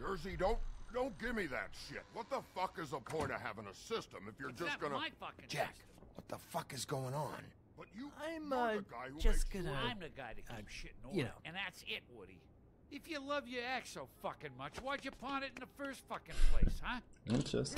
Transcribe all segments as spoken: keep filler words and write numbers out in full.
Jersey, don't don't give me that shit. What the fuck is the point of having a system if you're It's just not gonna... my fucking Jack, system. what the fuck is going on? But you, I'm, you're uh, the guy who just makes gonna- sure- I'm the guy that keeps shit in order. you know. And that's it, Woody. If you love your ex so fucking much, why'd you pawn it in the first fucking place, huh? Und tschüss.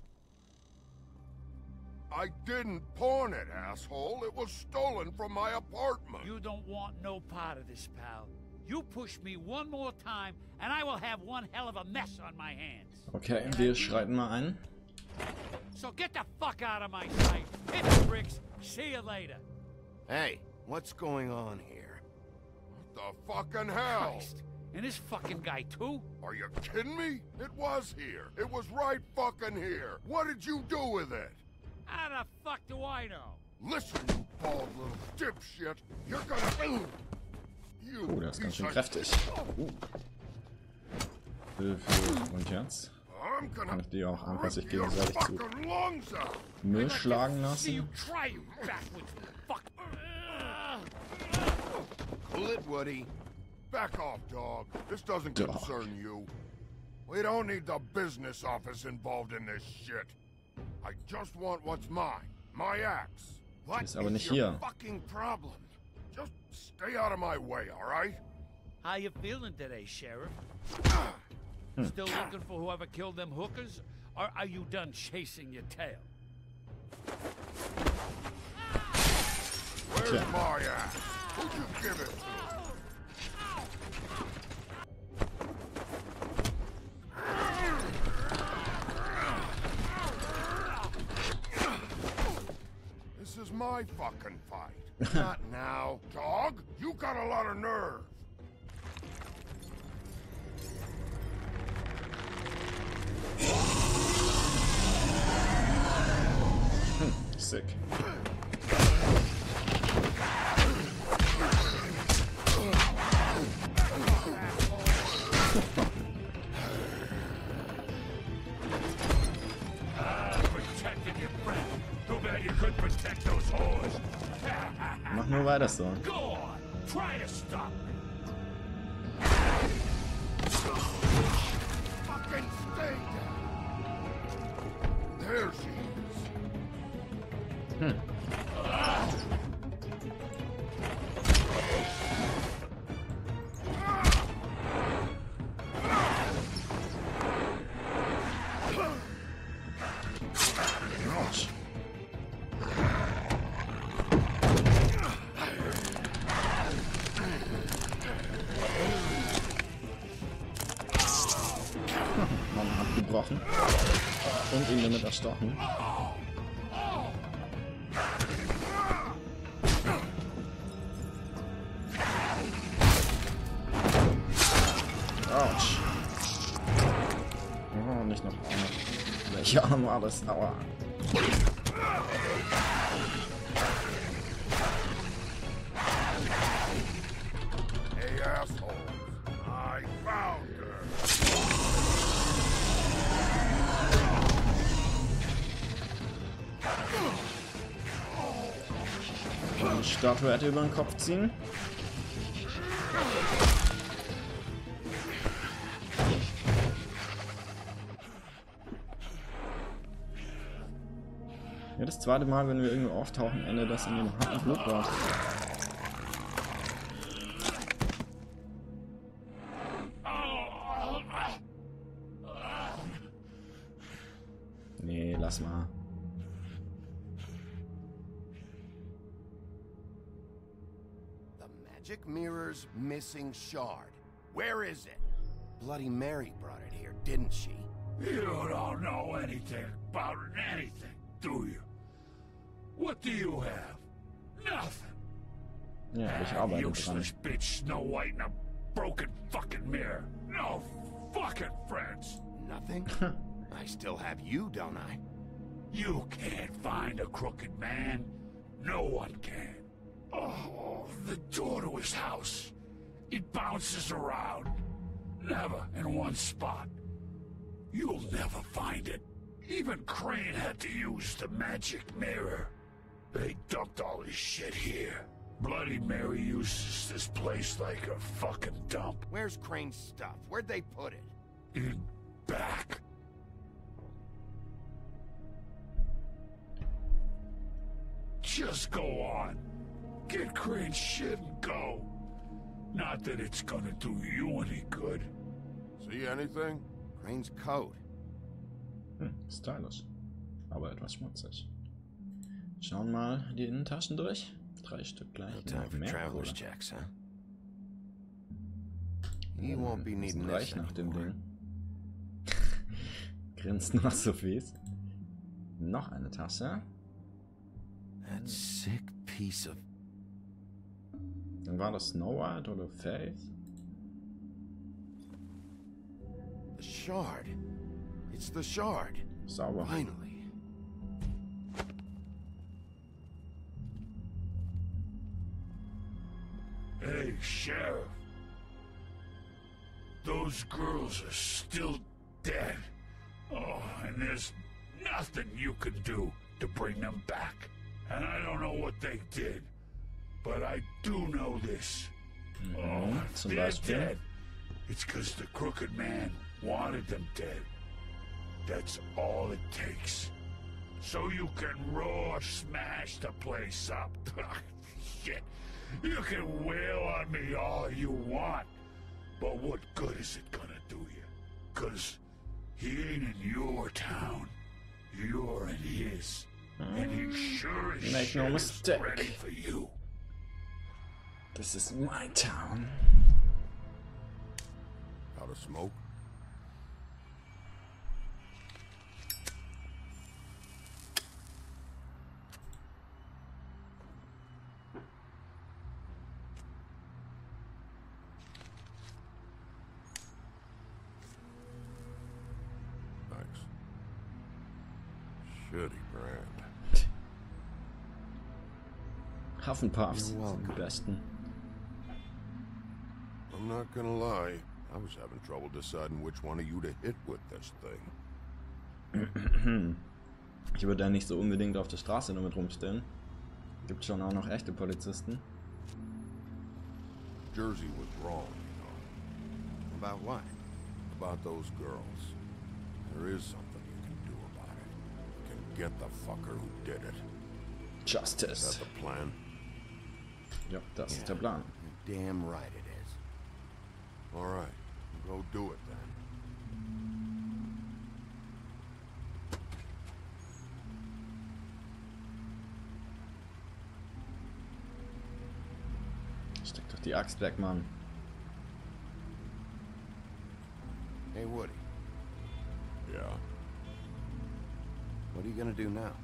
I didn't pawn it, asshole. It was stolen from my apartment. You don't want no part of this, pal. You push me one more time, and I will have one hell of a mess on my hands. Okay, wir schreiten mal ein. So get the fuck out of my sight. Hit the bricks. See you later. Hey, what's going on here? What the fucking hell? Christ. And this fucking guy, too? Are you kidding me? It was here. It was right fucking here. What did you do with it? How the fuck do I know? Listen, you bald little dipshit. You're gonna... You Oh, der ist ganz schön piece of- kräftig. Uh. Hilfe und jetzt I'm gonna kann ich die auch einfach sich rip your gegenseitig zu fucking lungs out. Müll schlagen See you lassen. try, you backwards fuck. Pull it, Woody. Back off, dog. This doesn't Dog. concern you. We don't need the business office involved in this shit. I just want what's mine. My axe. What Ist aber is nicht your hier. fucking problem? Just stay out of my way, all right? How you feeling today, Sheriff? Still looking for whoever killed them hookers? Or are you done chasing your tail? Where's Tja. my axe? Who'd you give it to? This is my fucking fight. Not now. Dog, you got a lot of nerve. Sick. Protecting your friend. Too bad you couldn't protect those whores. Mach nur weiter so. Go on. Try to stop me. Fucking stay down. There she is. Autsch. Mann abgebrochen. Und ihn damit erstochen. Autsch. Oh, nicht noch einer. Welcher Arm war das? Aua. Hey, assholes. I found her. Eine Statuette über den Kopf ziehen. Ja, das zweite Mal, wenn wir irgendwo auftauchen, endet das in dem harten Blutbad. Nee, lass mal. The magic mirror's missing shard. Where is it? Bloody Mary brought it here, didn't she? You don't know anything about anything, do you? What do you have? Nothing. Ja, ich arbeite dran. Useless bitch Snow White in a broken fucking mirror. No fucking friends. Nothing? I still have you, don't I? You can't find a crooked man. No one can. Oh, the door to his house. It bounces around. Never in one spot. You'll never find it. Even Crane had to use the magic mirror. They dumped all his shit here. Bloody Mary uses this place like a fucking dump. Where's Crane's stuff? Where'd they put it? in back. Just go on. Get Crane's shit and go. Not that it's gonna do you any good. See anything? Crane's coat. Hm, stylisch. Aber etwas schmutzig. Schauen mal die Innentaschen durch. Drei Stück gleich. No time Noch for mehr, traveler's oder? checks, huh? You won't be Hm, needing ist this reich nach dem anymore. Ding. Grinst noch so fies. Noch eine Tasche. That sick piece of... Dann war das Snow White oder Faith? The shard. It's the shard. Sauber. Finally. Hey, Sheriff. Those girls are still dead. Oh, and there's nothing you can do to bring them back. And I don't know what they did, but I do know this. Oh, if Zum they're Beispiel. dead, it's because the Crooked Man wanted them dead. That's all it takes. So you can raw smash the place up. Shit. You can wail on me all you want. But what good is it gonna do you? Cause he ain't in your town. You're in his. And he sure as Make no shit is mistake. ready for you. This is my town. Out of smoke? Thanks. Shitty brand. Huffenpuffs You're welcome. sind die besten. I'm not gonna lie, I was having trouble deciding which one of you to hit with this thing. Ich würde ja nicht so unbedingt auf der Straße damit rumstehen. Gibt schon auch noch echte Polizisten. Jersey was wrong, you know. About what? About those girls. There is something you can do about it. You can get the fucker who did it. Is Justice. that the plan? Ja, das ist der Plan. You're damn right it is. All right, go do it then. Steck doch die Axt weg, Mann. Hey, Woody, Yeah. what are you gonna do now?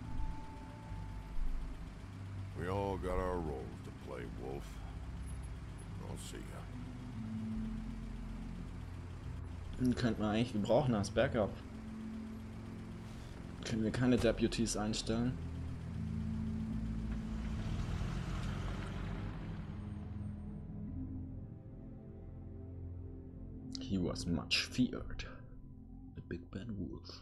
We all got our roles to play, Wolf. I'll see ya. Den könnten wir eigentlich gebrauchen als Backup. Können wir keine Deputies einstellen? He was much feared. The big bad wolf.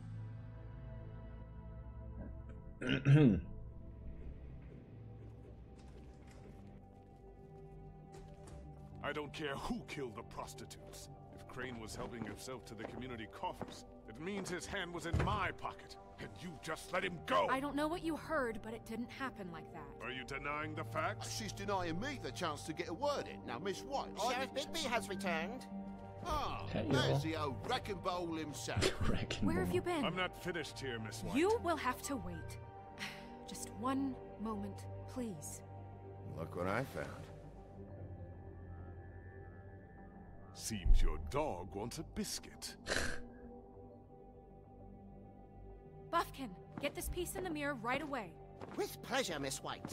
I don't care who killed the prostitutes. If Crane was helping himself to the community coffers, it means his hand was in my pocket. And you just let him go! I don't know what you heard, but it didn't happen like that. Are you denying the facts? She's denying me the chance to get a word in. Now, Miss White, I... Sheriff Bigby has returned. Ah, Hey, there's yo. the old wrecking bowl himself. Wrecking Where have ball. you been? I'm not finished here, Miss White. You will have to wait. Just one moment, please. Look what I found. Seems your dog wants a biscuit. Buffkin, get this piece in the mirror right away. With pleasure, Miss White.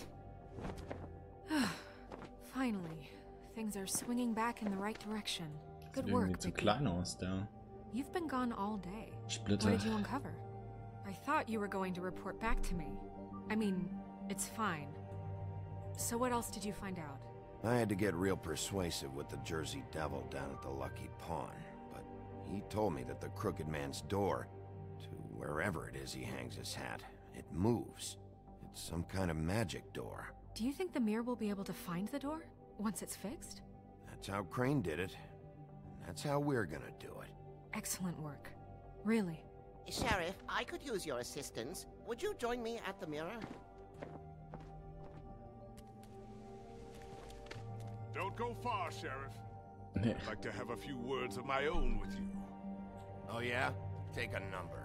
Finally, things are swinging back in the right direction. Good work, Irgendwie zu Bigby. klein aus, der You've been gone all day. Splitter. What did you uncover? I thought you were going to report back to me. I mean, it's fine. So what else did you find out? I had to get real persuasive with the Jersey Devil down at the Lucky Pawn, but he told me that the Crooked Man's door, to wherever it is he hangs his hat, it moves. It's some kind of magic door. Do you think the mirror will be able to find the door once it's fixed? That's how Crane did it. And that's how we're gonna do it. excellent work. Really. Sheriff, I could use your assistance. Would you join me at the mirror? Don't go far, Sheriff. Nee. I'd like to have a few words of my own with you. Oh yeah? Take a number.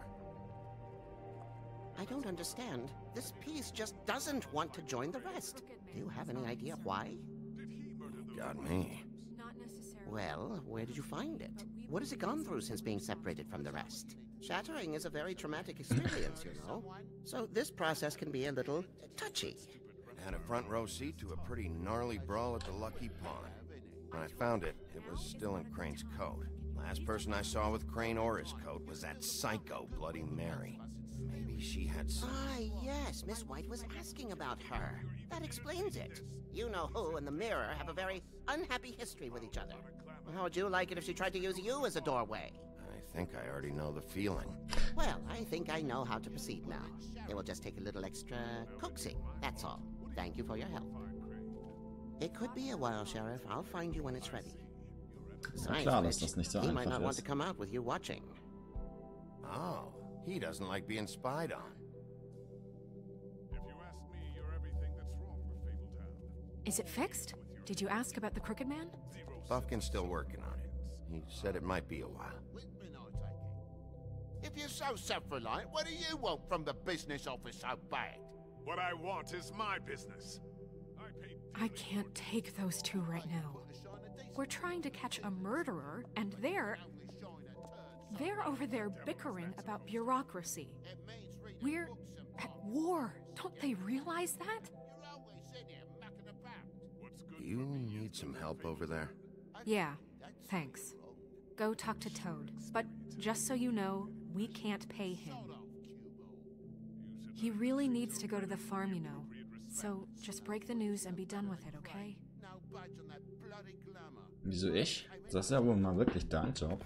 I don't understand. This piece just doesn't want to join the rest. Do you have any idea why? Got me. Not necessarily. Well, where did you find it? What has it gone through since being separated from the rest? Shattering is a very traumatic experience, you know. So this process can be a little touchy. Had a front row seat to a pretty gnarly brawl at the Lucky Pond. When I found it, it was still in Crane's coat. Last person I saw with Crane or his coat was that psycho Bloody Mary. Maybe she had some... Ah, yes, Miss White was asking about her. That explains it. You know who and the mirror have a very unhappy history with each other. How would you like it if she tried to use you as a doorway? I think I already know the feeling. Well, I think I know how to proceed now. It will just take a little extra coaxing, that's all. Thank you for your help. It could be a while, Sheriff. I'll find you when it's ready. Ja klar, dass das nicht so he might not einfach want to ist. come out with you watching. Oh, he doesn't like being spied on. If you ask me, you're everything that's wrong with Fabletown. Is it fixed? Did you ask about the Crooked Man? Buffkin's still working on it. He said it might be a while. If you're so self-reliant, what do you want from the business office so bad? What I want is my business. I paid I can't take those two right now. We're trying to catch a murderer, and they're... They're over there bickering about bureaucracy. We're at war. Don't they realize that? Do you need some help over there? Yeah, thanks. Go talk to Toad. But just so you know, we can't pay him. He really needs to go to the farm, you know. So just break the news and be done with it, okay? Wieso ich? Das ist ja wohl mal wirklich dein Job.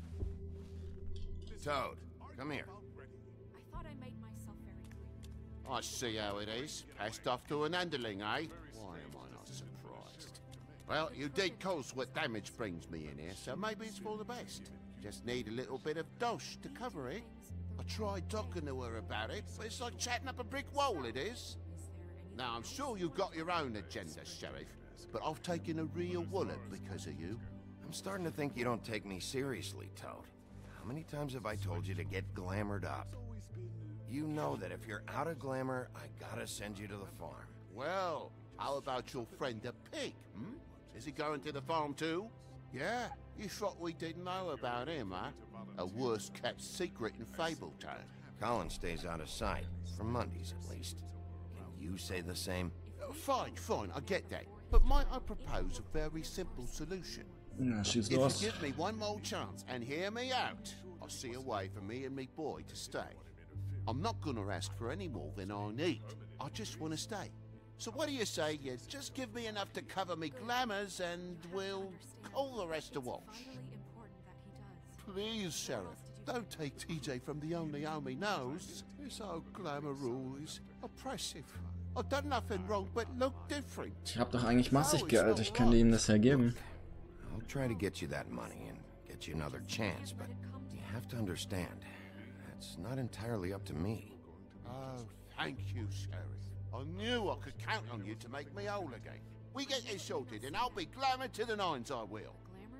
Toad, come here. I thought I made myself very clear. I see how it is. Passed off to an underling, eh? Why am I not surprised? Well, you did cause what damage brings me in here, so maybe it's for the best. Just need a little bit of dosh to cover it. I tried talking to her about it, but it's like chatting up a brick wall, it is. Now, I'm sure you've got your own agenda, Sheriff, but I've taken a real wallet because of you. I'm starting to think you don't take me seriously, Toad. How many times have I told you to get glamored up? You know that if you're out of glamour, I gotta send you to the farm. Well, how about your friend the pig, hmm? Is he going to the farm too? Yeah, you thought we didn't know about him, huh? A worst-kept secret in Fabletown. Colin stays out of sight, for Mondays at least. Can you say the same? Uh, fine, fine, I get that. But might I propose a very simple solution? Na, schieß If you los. give me one more chance and hear me out, I'll see a way for me and me boy to stay. I'm not gonna ask for any more than I need. I just want to stay. So what do you say you just give me enough to cover me glamours and we'll call the rest a wash? Vitally important that he does. Please, Sheriff, don't take T J from the only home he knows. This old glamour rule is oppressive. I've done nothing wrong but look different. Ich hab doch eigentlich massig Geld. Ich könnte ihm das ja geben. I'll try to get you that money and get you another chance, but you have to understand, that's not entirely up to me. Oh, thank you, Sheriff. I knew I could count on you to make me whole again. We get this sorted and I'll be glamour to the nines, I will.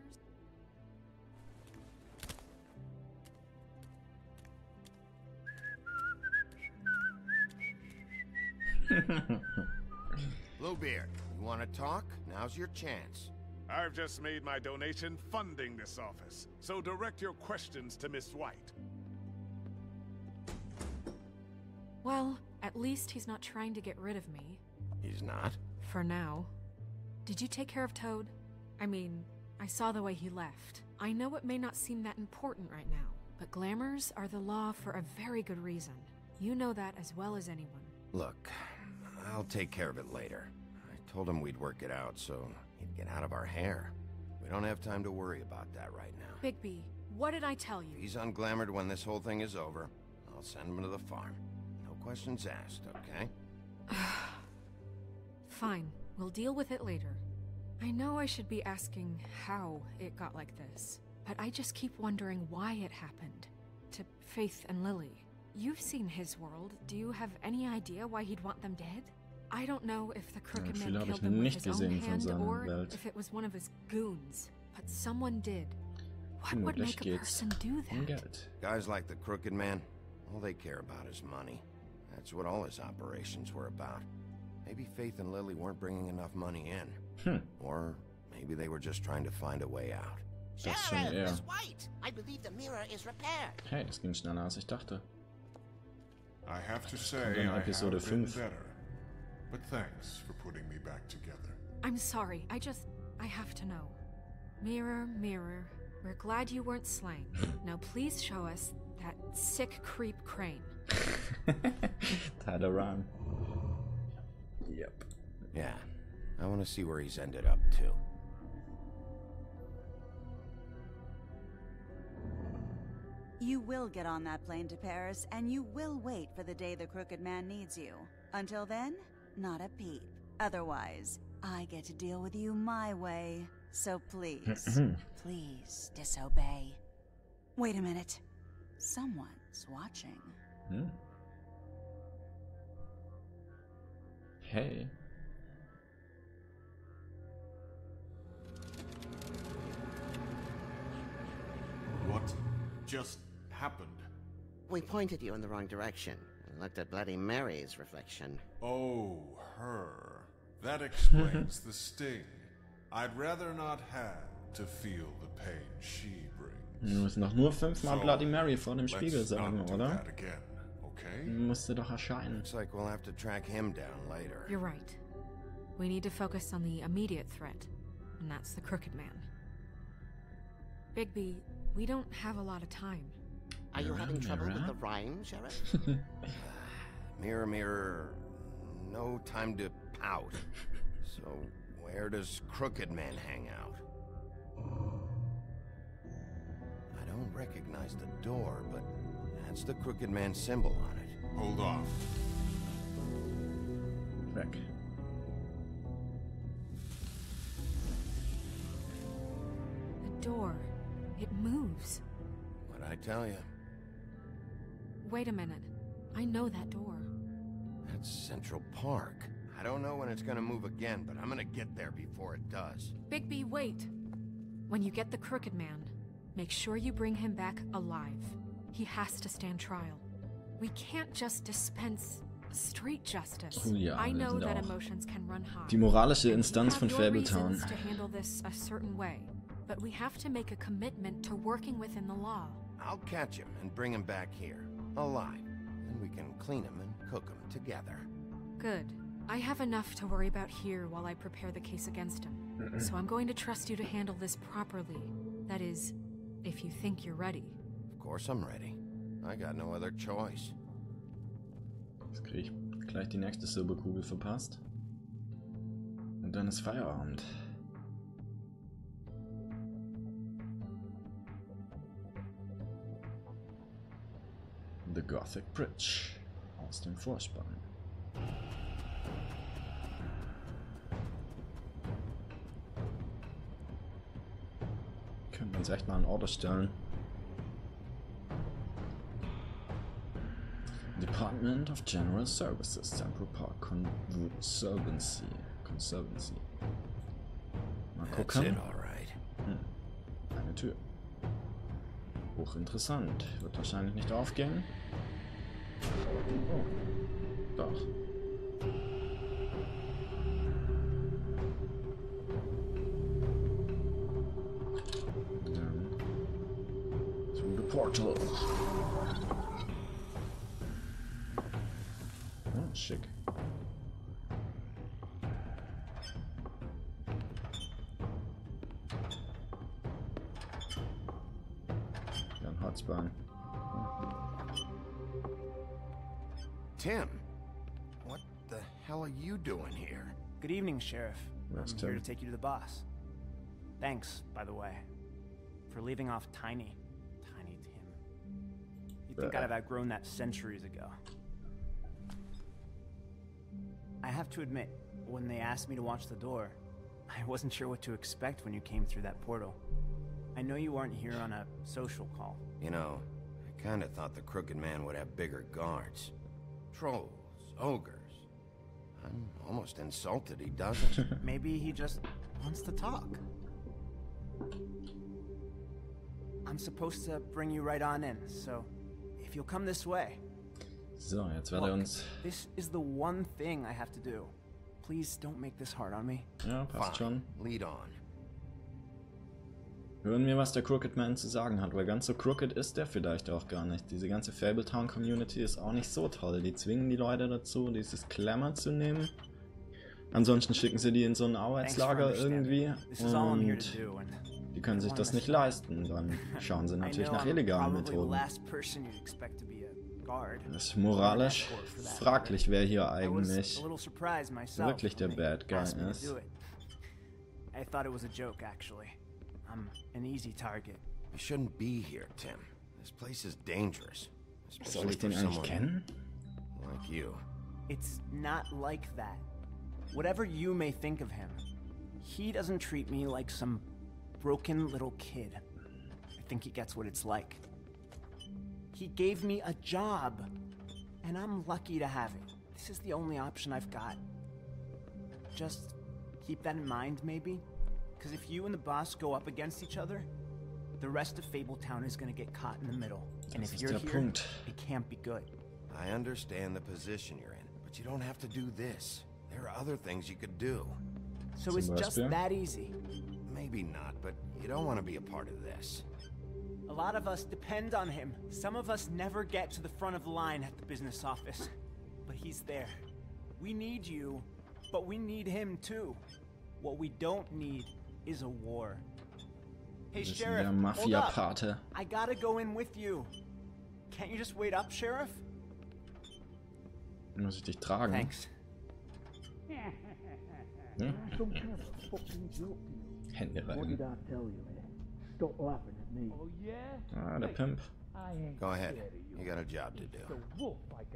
Glamours? Bluebeard, you want to talk? Now's your chance. I've just made my donation funding this office, so direct your questions to Miss White. Well, at least he's not trying to get rid of me. He's not? For now. Did you take care of Toad? I mean, I saw the way he left. I know it may not seem that important right now, but glamours are the law for a very good reason. You know that as well as anyone. Look, I'll take care of it later. I told him we'd work it out, so he'd get out of our hair. We don't have time to worry about that right now. Bigby, what did I tell you? If he's unglamored when this whole thing is over, I'll send him to the farm. No questions asked, okay? Fine, we'll deal with it later. I know I should be asking how it got like this, but I just keep wondering why it happened. To Faith and Lily. You've seen his world. Do you have any idea why he'd want them dead? I don't know if the Crooked Ja, Man habe killed ich them with nicht his own gesehen von hand seiner or Welt. if it was one of his goons, but someone did. What would Vermutlich make a geht's person do um that? Geld. Guys like the Crooked Man, all they care about is money. That's what all his operations were about. Maybe Faith and Lily weren't bringing enough money in. Hm. Or maybe they were just trying to find a way out. Das ist schon Sheriff, eher. Miss White! I believe the mirror is repaired. Hey, es ging schneller als ich dachte. I have to say, kommt in I have Episode been fünf. better. But thanks for putting me back together. I'm sorry, I just... I have to know. Mirror, mirror, we're glad you weren't slain. Now please show us that sick creep Crane. Tyler Rhyme. Yep. Yeah, I want to see where he's ended up, too. You will get on that plane to Paris, and you will wait for the day the Crooked Man needs you. Until then, not a peep. Otherwise, I get to deal with you my way. So please, please disobey. Wait a minute. Someone's watching. Hm. Hey. What just happened? We pointed you in the wrong direction and looked at Bloody Mary's reflection. Oh, her. That explains the sting. I'd rather not have to feel the pain she brings. Du musst noch nur fünfmal So, Bloody Mary vor dem Spiegel let's sagen, not do oder? that again, okay? Musste doch erscheinen. Looks like we'll have to track him down later. You're right. We need to focus on the immediate threat, and that's the Crooked Man. Bigby, we don't have a lot of time. Are you Mirror, having trouble with mirror. the rhyme, Sheriff? Mirror, mirror, no time to pout. So, where does Crooked Man hang out? I don't recognize the door, but that's the Crooked Man symbol on it. Hold off. Weg. The door. It moves. What'd I tell you? Wait a minute. I know that door. That's Central Park. I don't know when it's gonna move again, but I'm gonna get there before it does. Bigby, wait. When you get the Crooked Man, make sure you bring him back alive. He has to stand trial. We can't just dispense street justice. Oh ja, I wir know sind that auch emotions can run high. die moralische And Instanz you von have your Fabletown. reasons to handle this a certain way, but we have to make a commitment to working within the law. I'll catch him and bring him back here, alive. Then we can clean him and cook him together. Good. I have enough to worry about here while I prepare the case against him. So I'm going to trust you to handle this properly. That is, if you think you're ready. Of course I'm ready. I got no other choice. Jetzt krieg ich gleich die nächste Silberkugel verpasst. Und dann ist Feierabend. The Gothic Bridge aus dem Vorspann. Können wir uns echt mal in Order stellen. Department of General Services, Central Park Conservancy. Conservancy. Mal That's gucken. it, all right. Hm. Eine Tür. Hochinteressant. Wird wahrscheinlich nicht aufgehen. Oh. Doch. Dann through the portal. Oh, schick. Dann Hotspan. Tim, what the hell are you doing here? Good evening, Sheriff. That's I'm here Tim. to take you to the boss. Thanks, by the way, for leaving off Tiny. Tiny Tim. You'd think I'd have outgrown that centuries ago. I have to admit, when they asked me to watch the door, I wasn't sure what to expect when you came through that portal. I know you aren't here on a social call. You know, I kinda thought the Crooked Man would have bigger guards. Trolls, ogres. I'm almost insulted he doesn't. Maybe he just wants to talk. I'm supposed to bring you right on in, so if you'll come this way. So, jetzt wird er uns... This is the one thing I have to do. Please don't make this hard on me. Ja, passt schon. Lead on. Hören wir, was der Crooked Man zu sagen hat, weil ganz so crooked ist der vielleicht auch gar nicht. Diese ganze Fabletown-Community ist auch nicht so toll. Die zwingen die Leute dazu, dieses Glamour zu nehmen. Ansonsten schicken sie die in so ein Arbeitslager irgendwie und die können sich das nicht leisten. Dann schauen sie natürlich nach illegalen Methoden. Das ist moralisch fraglich, wer hier eigentlich wirklich der Bad Guy ist. I thought it was a joke, actually. I'm an easy target. You shouldn't be here, Tim. This place is dangerous. Soll ich den eigentlich kennen? Like you. It's not like that. Whatever you may think of him, he doesn't treat me like some broken little kid. I think he gets what it's like. He gave me a job, and I'm lucky to have it. This is the only option I've got. Just keep that in mind, maybe? Because if you and the boss go up against each other, the rest of Fabletown is going to get caught in the middle. And if you're here, it can't be good. I understand the position you're in, but you don't have to do this. There are other things you could do. So it's just that easy? Maybe not, but you don't want to be a part of this. A lot of us depend on him. Some of us never get to the front of the line at the business office. But he's there. We need you, but we need him too. What we don't need is a war. Hey, Sheriff, hold up. I gotta go in with you. Can't you just wait up, Sheriff? Muss ich dich tragen? Thanks. Hm? Hände rein. Ah, der Pimp. Go ahead. You got a job to do.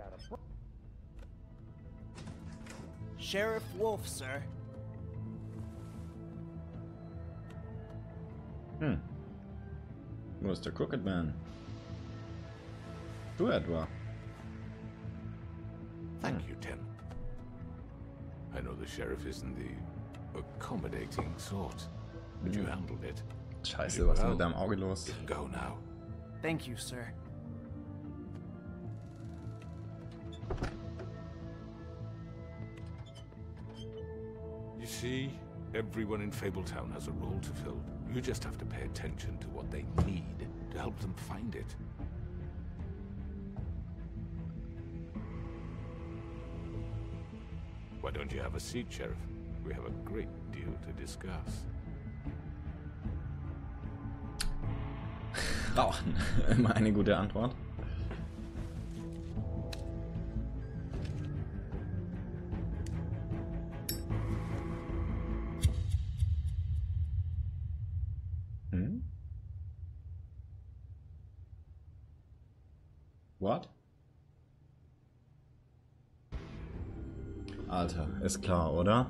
Sheriff Wolf, sir. Hm. Wo ist der Crooked Man? Du etwa? Thank you, Tim. I know the sheriff isn't the accommodating sort, but you handled it. Scheiße, was ist mit deinem Auge los? You can go now. Thank you, sir. You see, everyone in Fabletown has a role to fill. You just have to pay attention to what they need to help them find it. Why don't you have a seat, Sheriff? We have a great deal to discuss. Rauchen. Immer eine gute Antwort. Hm? What? Alter, ist klar, oder?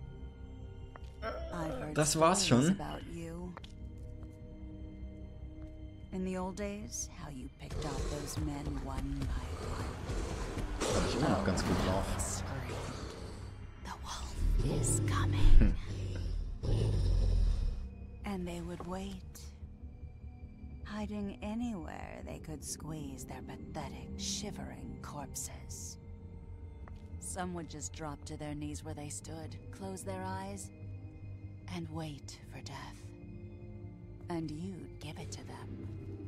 Das war's schon. In the old days, how you picked off those men one by one. Ich bin auch ganz gut drauf. The wolf is coming. And they would wait, hiding anywhere they could squeeze their pathetic, shivering corpses. Some would just drop to their knees where they stood, close their eyes, and wait for death. And you'd give it to them.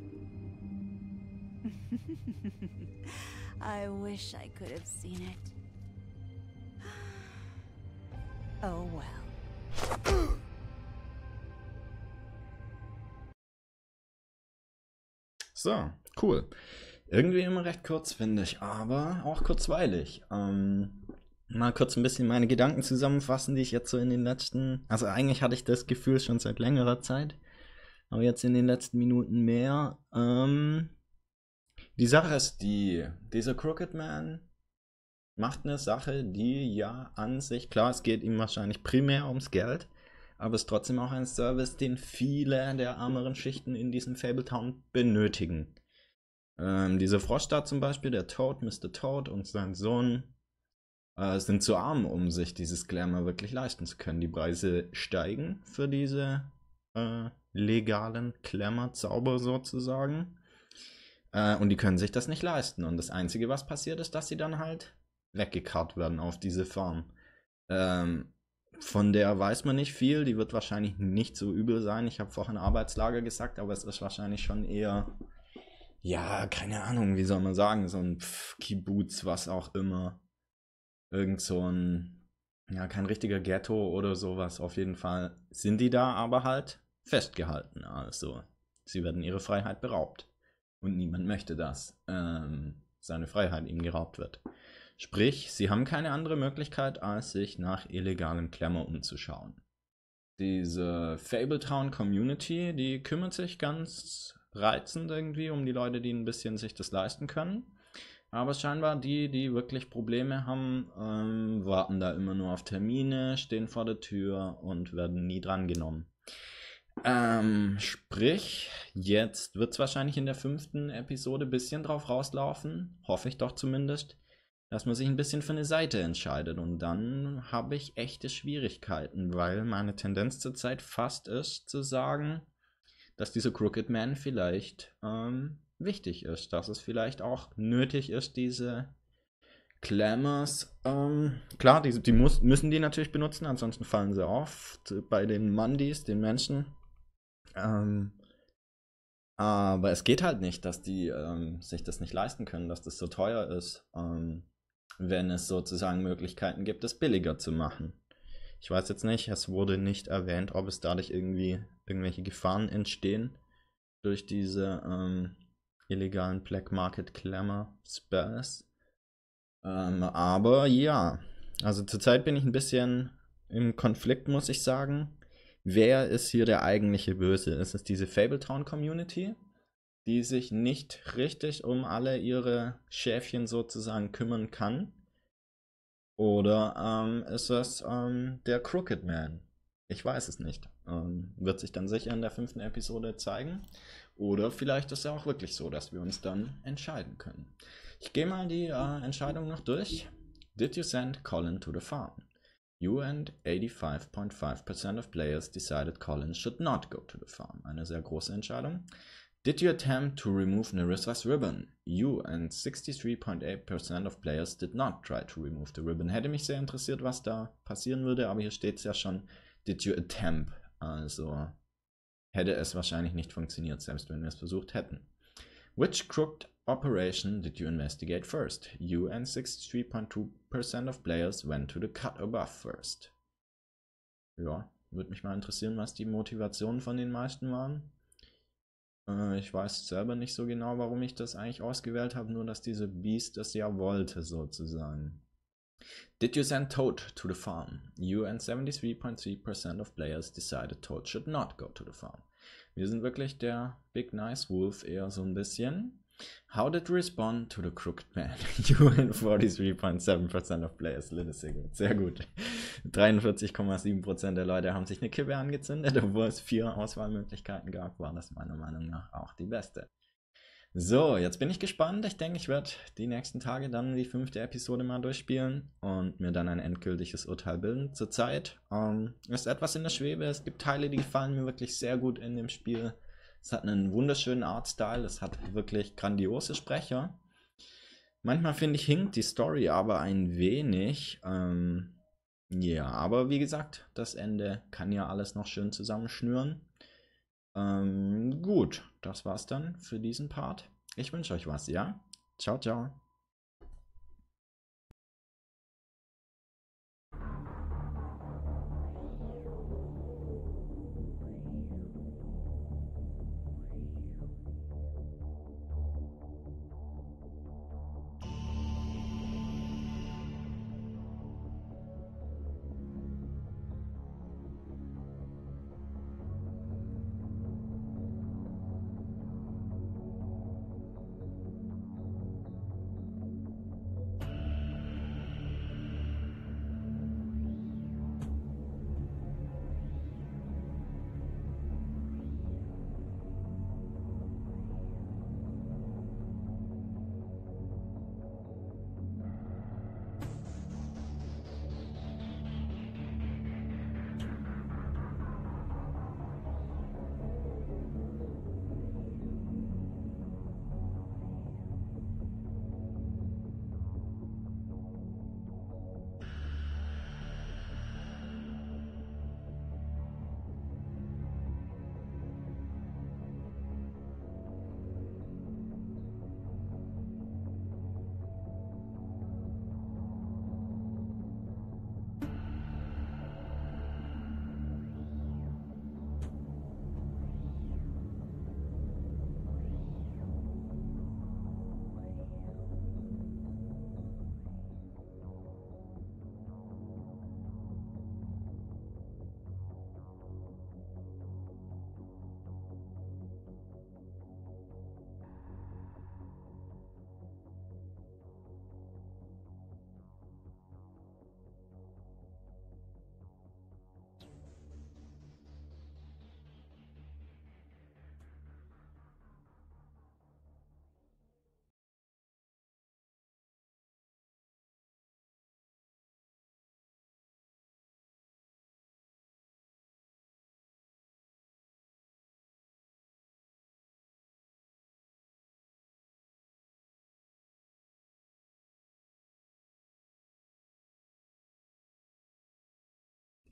I wish I could have seen it. Oh well. So, cool. Irgendwie immer recht kurz, finde ich, aber auch kurzweilig. Ähm, mal kurz ein bisschen meine Gedanken zusammenfassen, die ich jetzt so in den letzten... Also eigentlich hatte ich das Gefühl schon seit längerer Zeit, aber jetzt in den letzten Minuten mehr. Ähm, die Sache ist die, dieser Crooked Man macht eine Sache, die ja an sich, klar, es geht ihm wahrscheinlich primär ums Geld, aber es ist trotzdem auch ein Service, den viele der ärmeren Schichten in diesem Fabletown benötigen. Ähm, diese Froschstadt zum Beispiel, der Toad, Mister Toad und sein Sohn äh, sind zu arm, um sich dieses Glamour wirklich leisten zu können. Die Preise steigen für diese äh, legalen Glamour-Zauber sozusagen. Äh, und die können sich das nicht leisten. Und das Einzige, was passiert, ist, dass sie dann halt weggekarrt werden auf diese Farm. Ähm, von der weiß man nicht viel. Die wird wahrscheinlich nicht so übel sein. Ich habe vorhin Arbeitslager gesagt, aber es ist wahrscheinlich schon eher, ja, keine Ahnung, wie soll man sagen, so ein Pff, Kibbutz, was auch immer. Irgend so ein, ja, kein richtiger Ghetto oder sowas. Auf jeden Fall sind die da aber halt festgehalten. Also, sie werden ihre Freiheit beraubt. Und niemand möchte, dass ähm, seine Freiheit ihm geraubt wird. Sprich, sie haben keine andere Möglichkeit, als sich nach illegalem Glamour umzuschauen. Diese Fabletown Community, die kümmert sich ganz reizend irgendwie um die Leute, die ein bisschen sich das leisten können. Aber scheinbar die, die wirklich Probleme haben, ähm, warten da immer nur auf Termine, stehen vor der Tür und werden nie drangenommen. Ähm, sprich, jetzt wird es wahrscheinlich in der fünften Episode ein bisschen drauf rauslaufen, hoffe ich doch zumindest, dass man sich ein bisschen für eine Seite entscheidet. Und dann habe ich echte Schwierigkeiten, weil meine Tendenz zurzeit fast ist, zu sagen, dass dieser Crooked Man vielleicht ähm, wichtig ist, dass es vielleicht auch nötig ist, diese Glamours, ähm, klar, die, die muss, müssen die natürlich benutzen, ansonsten fallen sie auf bei den Mundis, den Menschen. Ähm, aber es geht halt nicht, dass die ähm, sich das nicht leisten können, dass das so teuer ist, ähm, wenn es sozusagen Möglichkeiten gibt, es billiger zu machen. Ich weiß jetzt nicht, es wurde nicht erwähnt, ob es dadurch irgendwie irgendwelche Gefahren entstehen durch diese ähm, illegalen Black Market Glamour Spells. Ähm, aber ja, also zurzeit bin ich ein bisschen im Konflikt, muss ich sagen. Wer ist hier der eigentliche Böse? Ist es diese Fabletown Community, die sich nicht richtig um alle ihre Schäfchen sozusagen kümmern kann? Oder ähm, ist es ähm, der Crooked Man? Ich weiß es nicht. Ähm, wird sich dann sicher in der fünften Episode zeigen. Oder vielleicht ist es auch wirklich so, dass wir uns dann entscheiden können. Ich gehe mal die äh, Entscheidung noch durch. Did you send Colin to the farm? You and eighty-five point five percent of players decided Colin should not go to the farm. Eine sehr große Entscheidung. Did you attempt to remove Nerissa's ribbon? You and sixty-three point eight percent of players did not try to remove the ribbon. Hätte mich sehr interessiert, was da passieren würde, aber hier steht es ja schon, did you attempt? Also hätte es wahrscheinlich nicht funktioniert, selbst wenn wir es versucht hätten. Which crooked operation did you investigate first? You and sixty-three point two percent of players went to the cut above first. Ja, würde mich mal interessieren, was die Motivationen von den meisten waren. Äh, ich weiß selber nicht so genau, warum ich das eigentlich ausgewählt habe, nur dass diese Beast das ja wollte, sozusagen. Did you send Toad to the farm? You and seventy-three point three percent of players decided Toad should not go to the farm. Wir sind wirklich der Big Nice Wolf eher so ein bisschen. How did you respond to the Crooked Man? You and forty-three point seven percent of players lit a cigarette. Sehr gut. dreiundvierzig Komma sieben Prozent der Leute haben sich eine Kippe angezündet, obwohl es vier Auswahlmöglichkeiten gab, war das meiner Meinung nach auch die beste. So, jetzt bin ich gespannt. Ich denke, ich werde die nächsten Tage dann die fünfte Episode mal durchspielen und mir dann ein endgültiges Urteil bilden. Zurzeit ähm, ist etwas in der Schwebe. Es gibt Teile, die gefallen mir wirklich sehr gut in dem Spiel. Es hat einen wunderschönen Artstyle. Es hat wirklich grandiose Sprecher. Manchmal finde ich, hinkt die Story aber ein wenig. Ähm, ja, aber wie gesagt, das Ende kann ja alles noch schön zusammenschnüren. Ähm, gut, das war's dann für diesen Part. Ich wünsche euch was, ja? Ciao, ciao.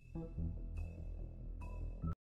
Ciao.